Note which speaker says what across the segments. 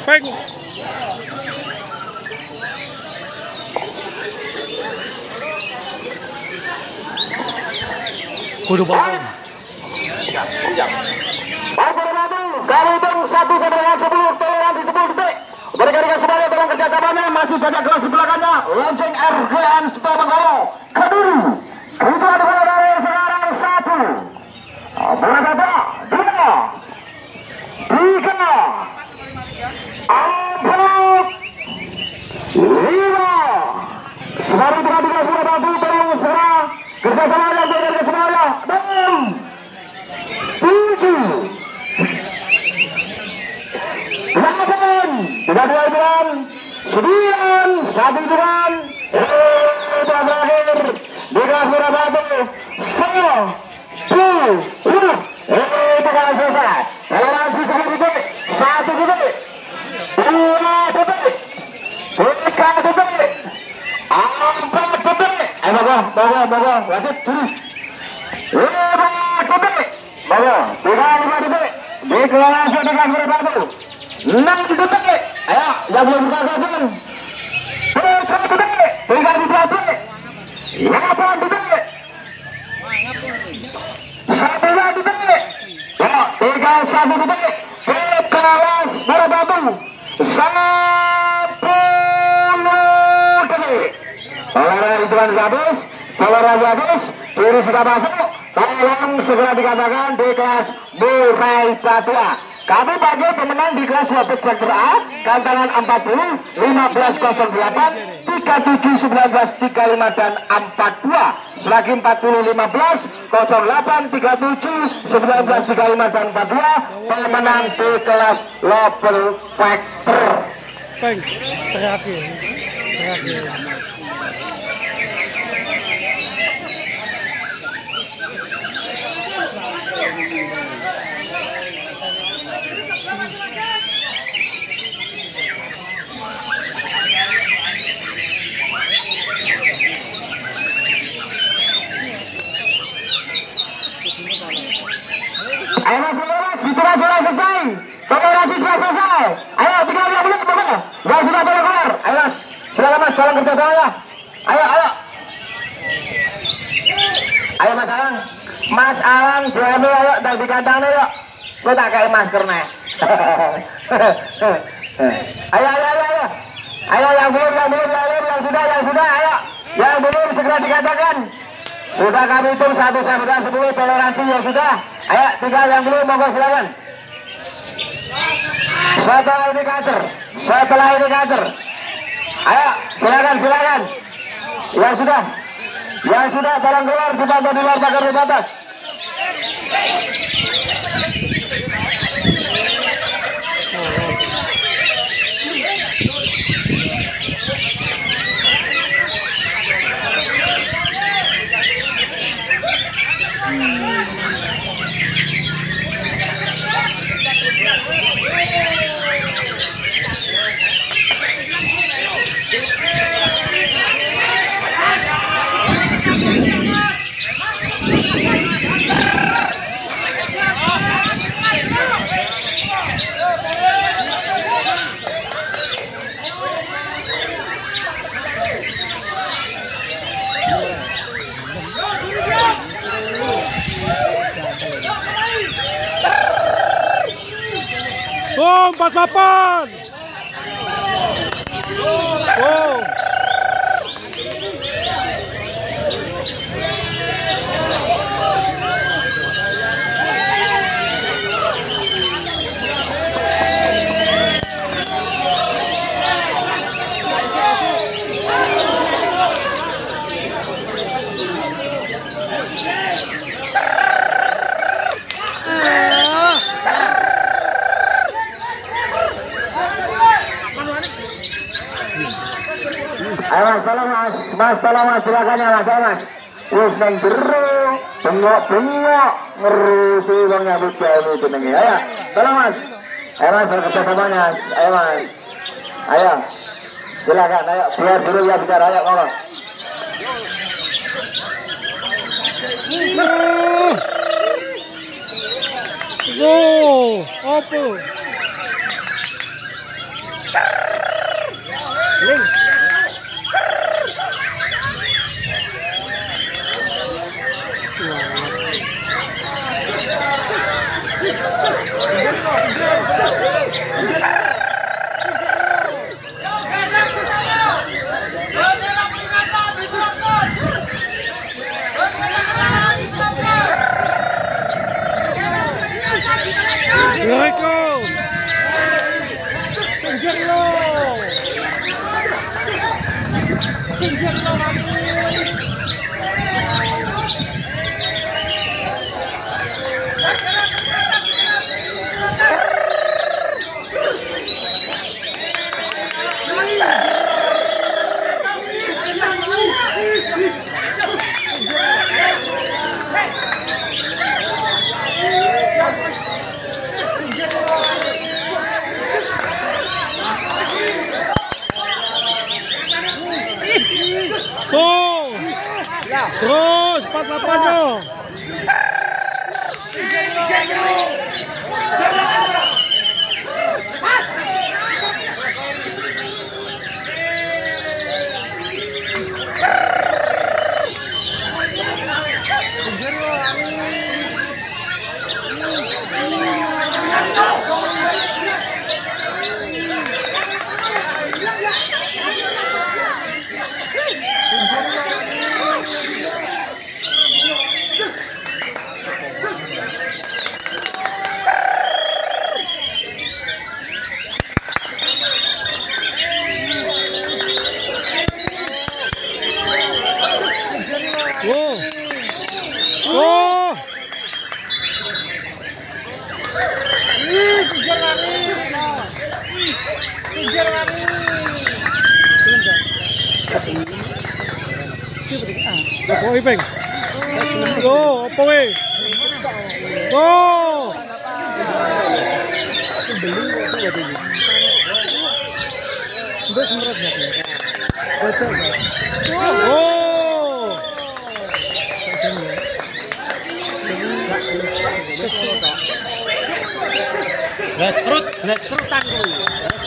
Speaker 1: Peng. Kudu bangun.
Speaker 2: Kali hitung 1 sampai dengan 10, toleransi 10 detik. Mereka semuanya dalam kerjasamanya masih saja kelas di belakangnya. Lonceng RGN Suto Benggolo Kediri. Itu adalah dari sekarang 1. Berapa 2, 3, 4, 5. Sekarang 13 berapa baru serang kerjasama yang dari semuanya 6, 7, 8, 32 hitungan, 9, 1 hitungan, terakhir di kelas berapa itu 10, itu kalau selesai toleransi 10 detik, 1 detik, 2 detik, 3 detik, 4 detik, bawa, wasit tulis 5 detik, bawa, 5 detik, di kelas berapa itu 6 detik, ayo, yang belum berkasihkan 1 detik, 3 detik, 8 detik, 1 detik, ya, 31 detik, di kelas berapa itu 10 detik. Olahraga hitungan habis, olahraga habis, kiri sudah masuk, tolong segera dikatakan di kelas Murai Satwa. Kami bagi pemenang di kelas 12 sektor A, kantangan 40, 1508, 37, 19, 35 dan 42. Selagi 40, 15, 08, 37, 19, 35 dan 42, pemenang di kelas Lobel Factor.
Speaker 1: Peng. Terakhir.
Speaker 2: Ayo mas, situasi sudah selesai. Toleransi sudah selesai. Ayo, tinggal yang belum, bapak. Sudah tolong keluar. Ayo mas, silakan mas, tolong kerja sama ya. Ayo. Ayo mas Alang. Mas Alang, diambil ayo, dan dikandang yuk. Gue tak kayak masker nih. Ayo. Ayo yang belum, yang sudah, ayo. Yang belum segera dikatakan. Sudah kami hitung 1 sampai 10 toleransi yang sudah. Ayo, tinggal yang belum, monggo silakan. Setelah ini kader. Ayo, silakan. Yang sudah tolong keluar, dipantau di luar pagar batas.
Speaker 1: Oh, 48. Oh.
Speaker 2: Ayo mas, tolong mas, silakan ya mas. Terus neng jeru, bengok, ngerusi bang nyabut jauh itu nengi. Ayo, tolong mas. Ayo mas, berkata samanya. Ayo mas. Ayo, silakan. Ayo, biar dulu ya bicara. Ayo ngomong.
Speaker 1: Oh, apa? Assalamualaikum. Tuh, terus 48 loh. Oh. Apa Ipeng? Tuh, apa weh? Tuh. Oh.
Speaker 3: Restrutan dulu.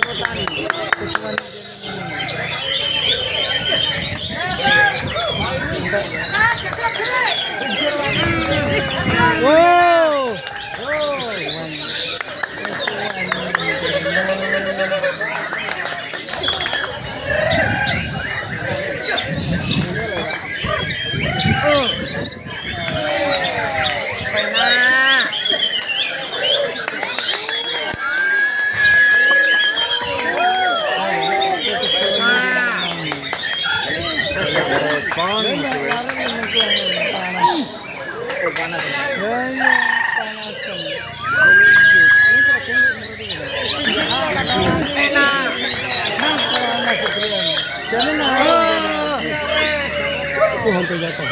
Speaker 1: Wow. Hampir jatuh.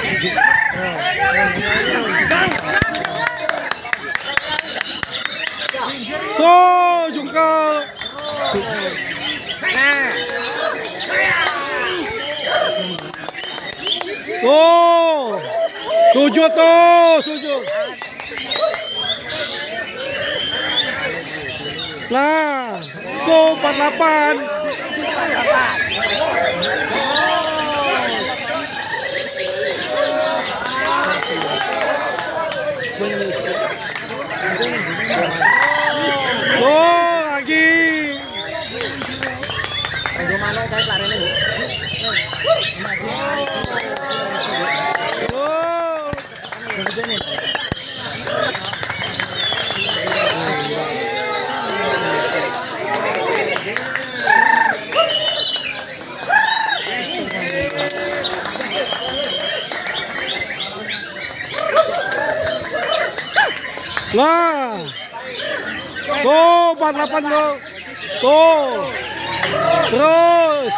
Speaker 1: Tuh, jungkal. Tuh, 7 tuh, 7. Lah, tuh 48. Oh, lagi. Oh. Lah. Tuh, 48 lo. Tuh. Terus.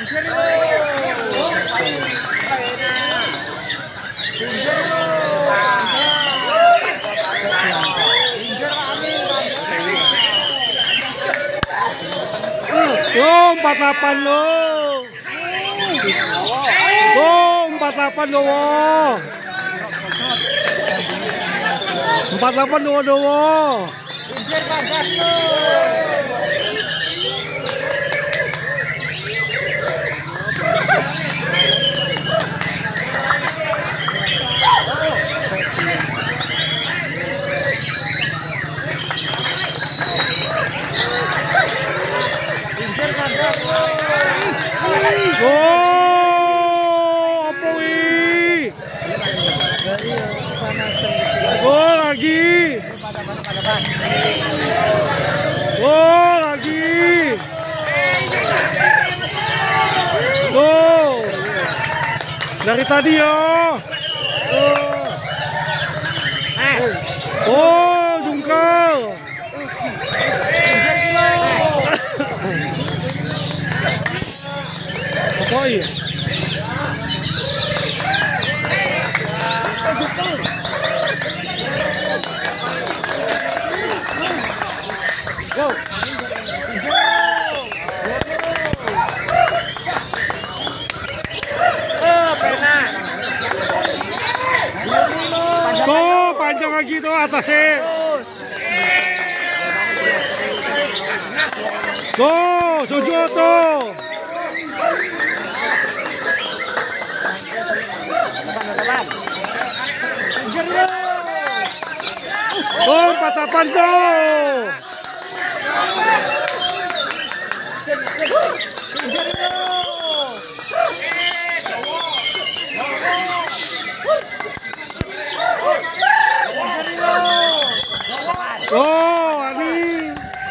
Speaker 1: Tuh, 48 lo. Tuh, 48 lo. 48 dowo. Oh, apa wih? Oh, lagi. Oh, lagi. Tuh. Dari tadi ya. Oh, jungkal. Apa ya? Tuh, panjang lagi tuh atasnya. Tuh, sujud tuh. Oh, patapan tuh. Oh, ani.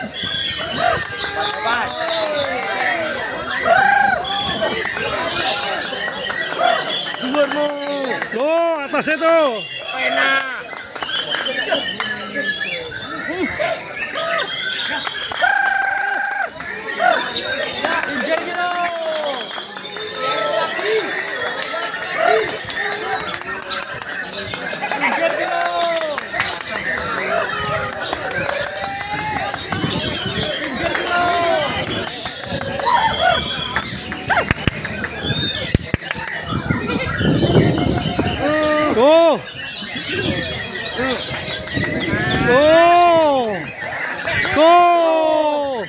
Speaker 1: Tuh, atasnya tuh. Tuh. Tuh. Tuh.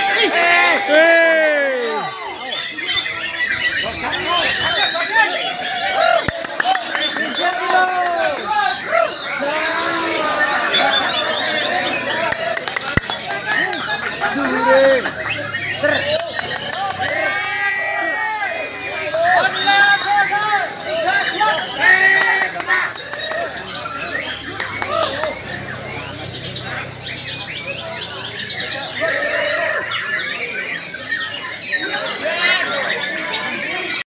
Speaker 1: Hey.